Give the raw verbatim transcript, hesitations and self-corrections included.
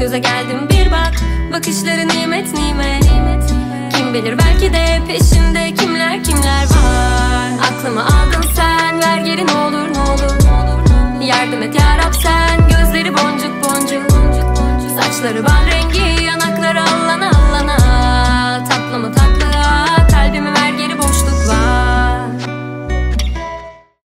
göze geldim bir bak. Bakışları nimet nimet. Kim bilir belki de peşinde kimler kimler var. Aklımı aldın sen, ver geri ne olur ne olur. Yardım et yarab sen, gözleri boncuk boncuk. Saçları bal rengi, yanakları allana allana. Tatlı mı tatlı